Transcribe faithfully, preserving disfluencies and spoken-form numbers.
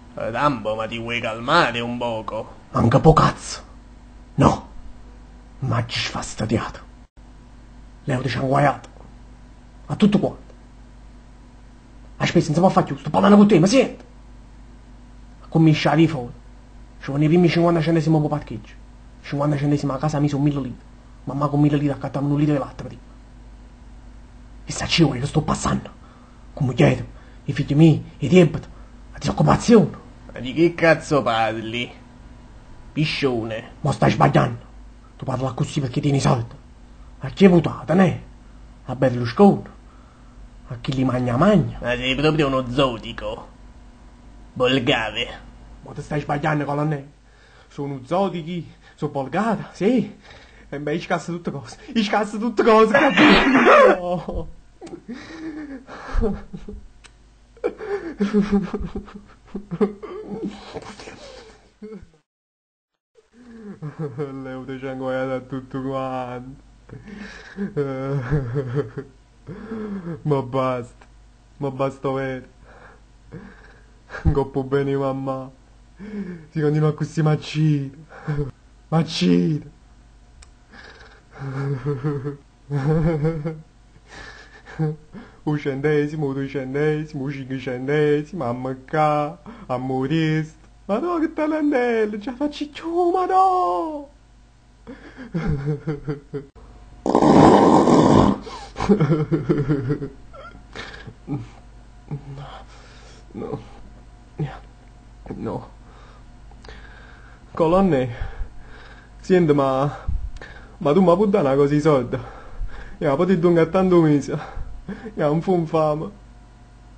Tambo, ma ti vuoi calmare un poco? Anche po' cazzo. No. Ma ci sfastadiato. Leo ti ci ha inguaiato. A tutto quanto. Aspetta, non si può fare chiuso. Sto parlando con te, ma senti. Comincia di fuori. Ci vanno i primi cinquanta centesimi per parcheggio. cinquanta centesimi a casa mi sono mille litri. Mamma con mille litri accattava un litro di latte prima. E sa ci vuoi che sto passando. Come chiedo, i figli miei, i debiti, la disoccupazione. Ma di che cazzo parli? Piscione. Ma stai sbagliando. Tu parli così perché tieni i soldi. A chi hai votato, ne? A Berlusconi. A chi li magna magna. Ma sei proprio uno zotico. Volgare. Ma ti stai sbagliando, colonnello. Sono zotichi, sono volgata, sì. E beh, io scazzo tutte cose. Io scazzo tutte cose, capito? Leo ti ci ha ingoiato a tutto quanto. Ma basta. Ma basta vero. Coppo bene mamma. Si continua così macino. Macino. Un centesimo, due centesimi, cinque centesimi, a mancà, a morire. Ma no, che talanello, ce la faccio giù, ma no! No. No. Colonne, senti, ma... Ma tu mi puoi dare una cosa di soldi? Io potevo dare tanto mese. Io non fa fame.